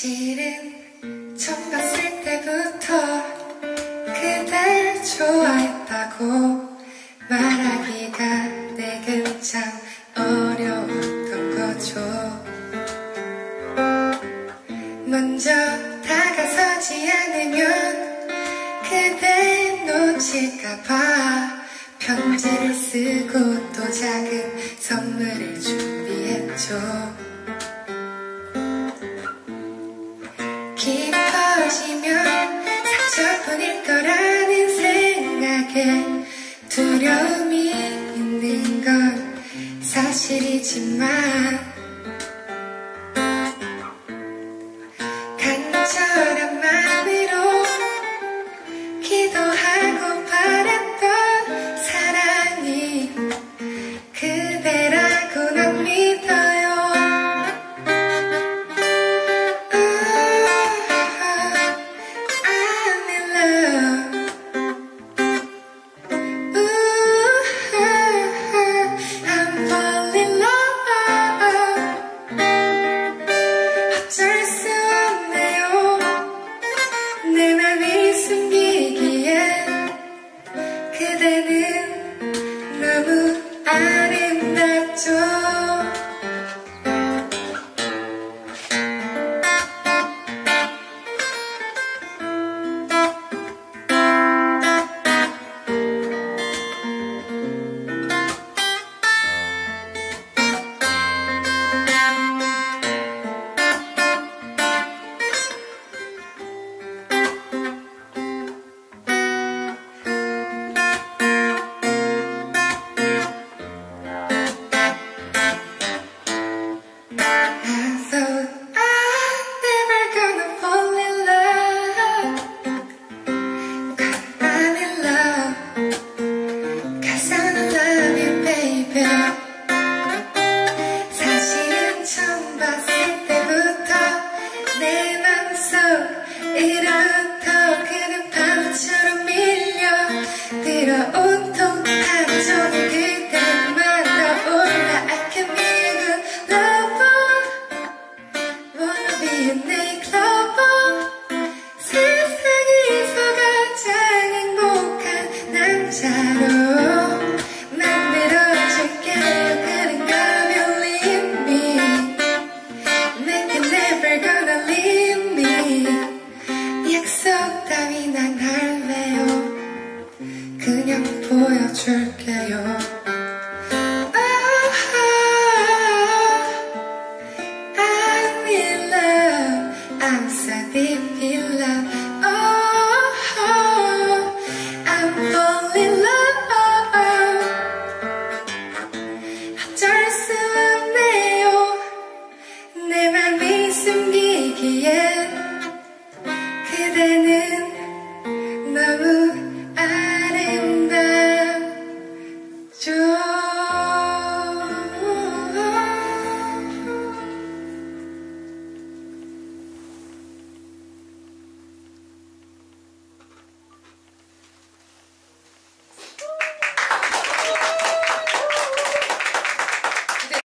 사실은 처음 봤을 때부터 그댈 좋아했다고 말하기가 내겐 참 어려웠던 거죠. 먼저 다가서지 않으면 그댈 놓칠까봐 편지를 쓰고 또 작은 선물을 준비했죠. 깊어지면 상처뿐일 거라는 생각에 두려움이 있는 건 사실이지만 간절한 마음으로 기도하고 바랬던 사랑이 그대라고 난 믿어요. 그대는 너무 아름답죠. 이렇게 그는 바보처럼 밀려 온통 하루 종일 그대만 떠올라. I can be a good lover, wanna be a nightclubber. 세상에서 가장 행복한 남자로 만들어줄게요. 그런가면 leave me, 내게 never gonna leave me. 약속 따위 난 할래요. 그냥 보여줄게요. I'm in love, I'm so deep in love. I'm falling